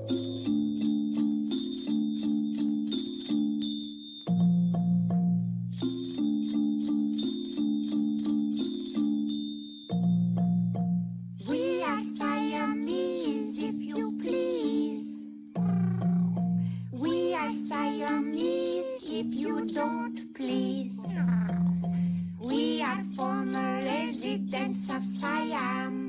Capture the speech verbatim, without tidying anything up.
We are Siamese, if you please. We are Siamese, if you don't please. We are former residents of Siam.